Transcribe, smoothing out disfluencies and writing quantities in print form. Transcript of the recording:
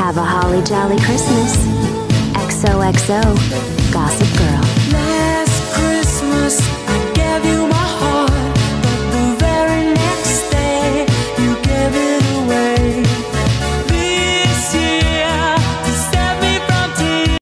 Have a holly jolly Christmas. XOXO, Gossip Girl. Last Christmas